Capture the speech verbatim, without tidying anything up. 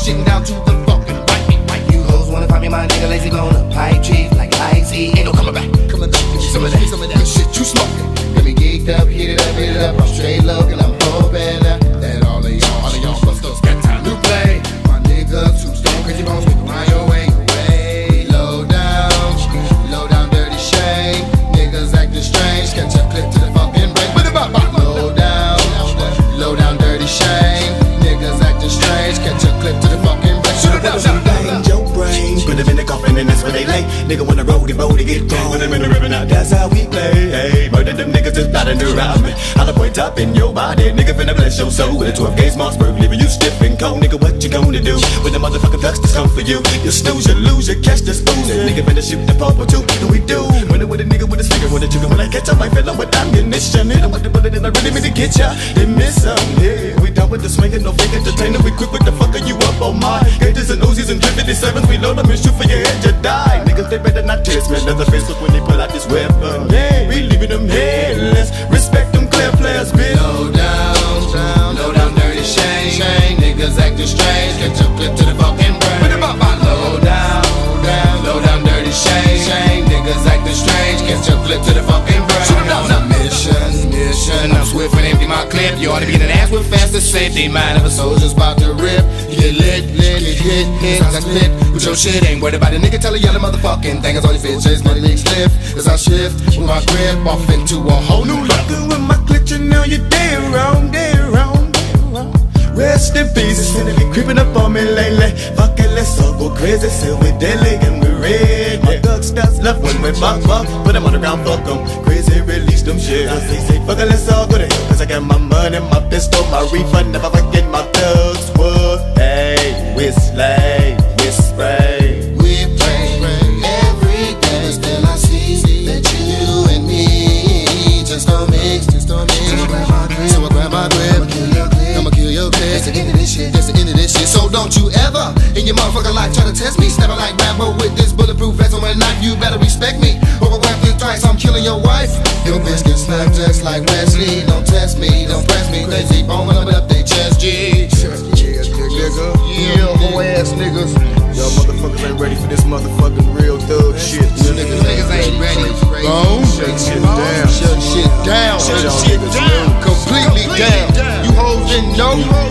shitting down to the fucking right. Right. You hoes wanna find me, my nigga lazy gonna pipe cheap like icy. Ain't no coming back. Coming back. Give me some of that. Some of that shit you smoking. Get me geeked up, heat it up, heat it up. I'm straight looking. I'm hoping uh, that all of y'all, all of y'all busters got time to play. My niggas who stone crazy bones, we can ride your way. Away. Low down, low down, dirty shame. Niggas acting strange. Catch a clip to the fucking brain. Low down, low down, dirty shame. Niggas acting strange. Catch a clip to the fucking brain. Shoot it up, bang your brain. Put them in the coffin and that's where they lay. Nigga wanna roll, get roll, they get gone. Put them in the river now, that's how we play. Hey, murder them niggas just plotting around me. I'll point up in your body, nigga finna bless your soul with a twelve gauge Mossberg, leaving you stiff and cold. Nigga, what you gonna do when the motherfucking thugs just come for you? You snooze, you lose, you catch this oozing. Nigga finna shoot the purple too. Do we do? When it with a nigga with a sticker with a trigger, when I catch up, I feel like with ammunition. Hit him with the bullet and I really mean to get ya. They miss him, yeah. We done with the swinging, no fake entertainer. We quick with the fucker you up on mine. Gators and Uzis and three fifty-sevens, we load them and shoot for your head, you die. Niggas, they better not test me. Another Facebook when they pull out this weapon. Yeah, we leaving them headless. Respect them clear players, bitch. Low down, down, low down, dirty shame. Shame. Niggas acting strange. Catch a clip to the fucking brain. Low down, down, low down, dirty shame. Shame. Niggas acting strange. Catch a clip to the fucking brain. Mission, mission. I'm swift and empty my clip. You ought to be in an ass with faster safety. Mind of a soldier's about to rip. You get lit, lit, lit, hit, hit. Sounds like lit. With your shit, ain't worried about a nigga. Tell a yellow motherfucking thing. It's all you fit. Chase my legs lift. As I shift with my grip off into a whole new level. With my glitch, you know you're dead wrong, dead wrong, dead wrong. Rest in peace. It's finna be creeping up on me lately. Fuck it, let's all go crazy. Still we deadly and we red. My thug stats left when we fuck, fuck. Put them on the ground, fuck them. Crazy, release them shit. I say, say, fuck it, let's all go to hell. Cause I got my money, my pistol, my refund. Never forget my thugs. What? Hey, we slay, we spray. We pray every day. Still I see that you and me just don't mix, just don't mix. So I grab my grip, so I grab my grip. I'ma kill your clip. That's the end of this shit. That's the end of this shit. So don't you ever in your motherfucking life try to test me. Snapping like Rambo with this bulletproof vest on my knife. You better respect me. Overgrab this twice, I'm killing your wife. Your bitch can snap just like Wesley. Don't test me, don't press me. Crazy bone when I'm up they chest G. Yeah, nigga. Yeah, whole ass niggas. Y'all motherfuckers ain't ready for this motherfucking real thug shit. You niggas, niggas ain't ready. Bone, shut shit down. Shut shit down. Shut shit down. Completely down. You hoes didn't know.